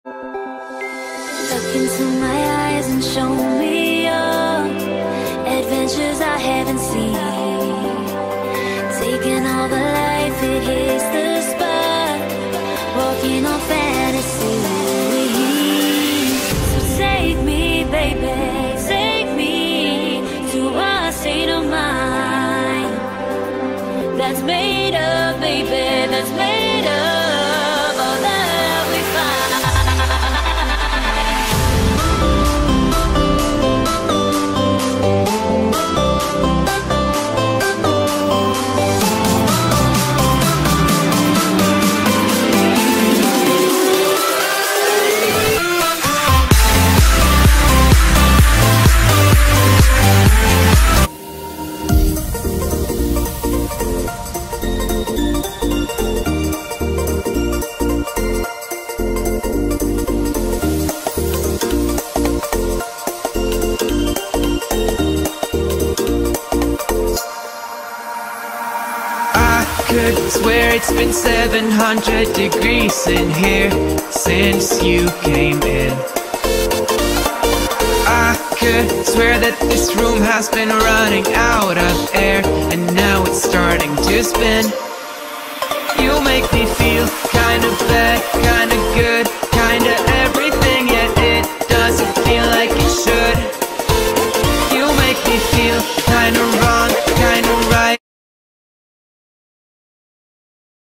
Look into my eyes and show me your adventures I haven't seen. Taking all the life, it hits the spot. Walking on fantasy. So take me, baby, take me to a state of mind that's made up, baby, that's made up all that we find. Could swear it's been 700 degrees in here since you came in. I could swear that this room has been running out of air, and now it's starting to spin. You make me feel kind of bad, kind of good.